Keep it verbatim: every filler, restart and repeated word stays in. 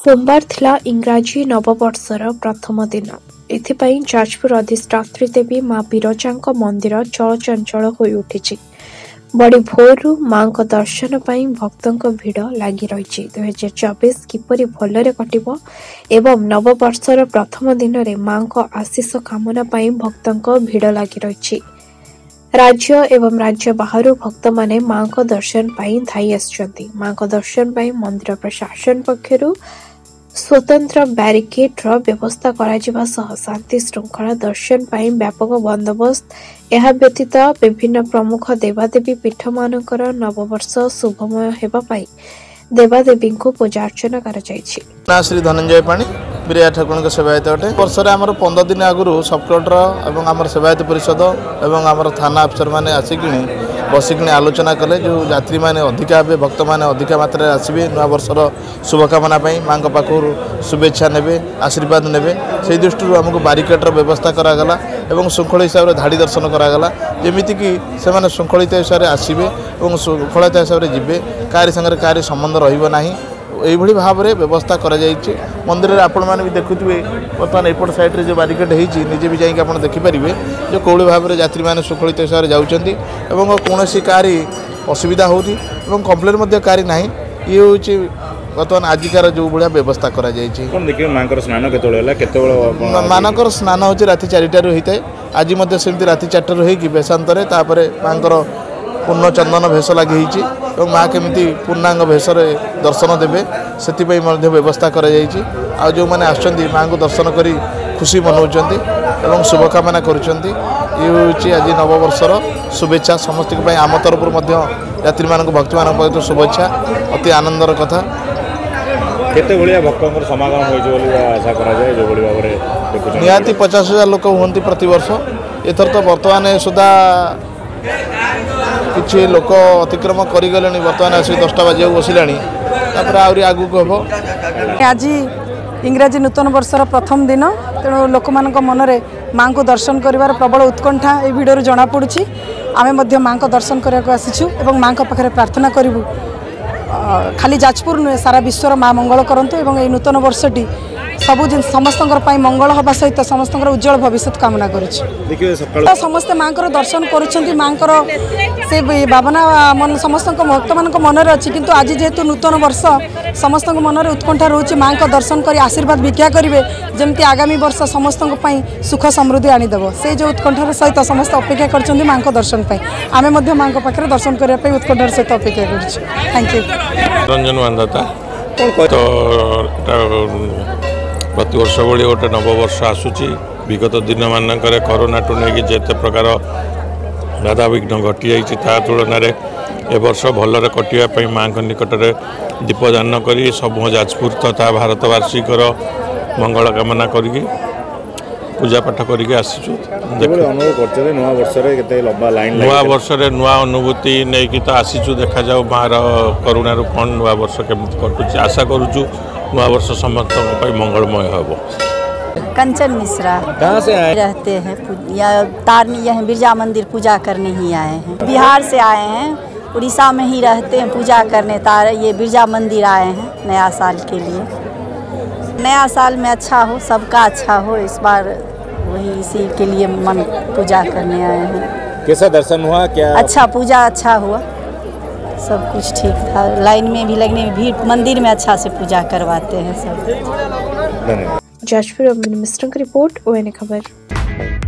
सोमवार थिला इंग्राजी नववर्षर प्रथम दिन। एथिपाई जाजपुर अधिष्ठात्री देवी माँ बिरजांक मंदिर चलचंचल होई उठिछि। बड़ी भोरु माँ को दर्शन पाई भक्तों भिड़ लगी रही। दुई हजार चौबीस किपरि भलरे कटिबो एवं नववर्षर प्रथम दिन में माँ को आशीष कामना पाई भक्तों भिड़ लगी रही। राज्य एवं राज्य बाहर भक्त माने माँ को दर्शन पाई धाई आसुचंती। माँ को दर्शन पाई मंदिर प्रशासन पक्षरु स्वतंत्र बैरिकेड व्यवस्था करा जिबा सह शांति श्रृंखला दर्शन पाई व्यापक बंदोबस्त। यह व्यतीत विभिन्न प्रमुख देवादेवी पीठ मानकर नववर्ष शुभमय हेबा पाई देवादेवी को पूजा अर्चना करा जायछि। ना श्री धनंजय पाणी बिरिया ठाकुर के सेवायत अटे। वर्ष रे हमर पंद्रह दिन आगु सब कलेक्टर एवं हमर सेवायत परिषद एवं हमर थाना अफसर माने आसिकिनी बसिकिनी आलोचना कले जो यात्री माने अधिका हे भक्त माने अधिका मात्रा आसीबे नवा वर्षर शुभकामना पाई मां को पाखुर शुभेच्छा नेबे आशीर्वाद नेबे से दृष्टि हमको बारिकेडर व्यवस्था करागला एवं श्रृंखला हिसाब से धाड़ी दर्शन करागला जेमिति कि से माने श्रृंखलित हिसाब से आसीबे एवं श्रृंखलित हिसाब से जिबे कारी संगे कारी संबंध रहिबो नाही यही भाव में व्यवस्था कर मंदिर में आपण मैंने भी देखुए बर्तमान एपट साइड जो बारिकेड होती निजे भी जाकि आप देखिपारे जो कौड़ी भाव में यात्री मैंने सुखलित हिसाब से जाऊँच कौन कारी असुविधा होती कम्प्लेन कारी ना ये हूँ बर्तमान आजिकार जो भाया व्यवस्था कर मानकर स्नान हूँ राति चारिटार होता है आज सेमती राति चारिटार होगी बेशांतर माँ पूर्ण चंदन भेष लगी और माँ केमी पूर्णांग भेष दर्शन देवे से व्यवस्था कर जो मैंने आसुँच माँ को दर्शन कर खुशी मनाऊँ शुभकामना करुँच ये हूँ आज नववर्षर शुभेच्छा समस्त आम तरफ यात्री मान भक्ति मान शुभेच्छा अति आनंदर कथा। केते भलिया भक्तों समागम होइछ आशा करा जाए जो भली भाव में निहाती पचास हजार लोक होती प्रति वर्ष एथर तो बर्तमान सुधा किसी लोक अतिक्रम करगले बर्तमान आस दसटा बजे बसला आहरी आगू को हम आज इंग्राजी नूतन वर्षर प्रथम दिन तेणु लोक मान मनरे माँ को दर्शन कर प्रबल उत्कंठा ये भिडियो जना पड़ी आम माँ को दर्शन करने आसीचु और माँ पाखे प्रार्थना करूँ खाली जाजपुर नुहे सारा विश्वर माँ मंगल करंतु एवं ये नूतन वर्षटी सबु जिन समस्त मंगल हवा सहित समस्त उज्जवल भविष्य कामना करुँ। समस्ते माँ को दर्शन करुँच माँ से भावना मन समस्त भक्त मान मनरे अच्छी किंतु आज जेहेतु नूतन वर्ष समस्त मनरे उत्कंठा रोचे माँ को दर्शन कर आशीर्वाद भिक्षा करेंगे जमती आगामी वर्ष समस्त सुख समृद्धि आनीदेव से जो उत्कंठार सहित समस्त अपेक्षा कर माँ को दर्शन पाई आम माँ को पाखे दर्शन करने उत्कंठार सहित अपेक्षा कर थैंक यू। रंजन मानदाता प्रति वर्ष भाई गोटे नववर्ष आसूची विगत दिन मानक कोरोना टू नहीं जिते प्रकार बाधा विघ्न घटी जा तुलन में ए वर्ष भलरे कटापी माँ निकट में दीपदान कर सब जाजपुर तथा भारत वार्षिकर मंगल कामना कर पूजा पाठ करके आसीचु। नुआ वर्ष नुआ अनुभूति नहीं कि तो आसीचु देखा जाऊ माँ करुणार कौन नुआ वर्ष केमती कटुच आशा करुचु नुआ वर्ष समस्त मंगलमय हो। कंचन मिश्रा कहाँ से आए रहते हैं या तारनी यहाँ बिरजा मंदिर पूजा करने ही आए हैं। बिहार से आए हैं उड़ीसा में ही रहते हैं पूजा करने तार ये बिरजा मंदिर आए हैं नया साल के लिए। नया साल में अच्छा हो सबका अच्छा हो इस बार वही इसी के लिए मन पूजा करने आए हैं। कैसा दर्शन हुआ क्या? अच्छा पूजा अच्छा हुआ सब कुछ ठीक था लाइन में भी लगने में भीड़ मंदिर में अच्छा से पूजा करवाते हैं सब। जाजपुर मिश्रा की रिपोर्ट ओएनए खबर।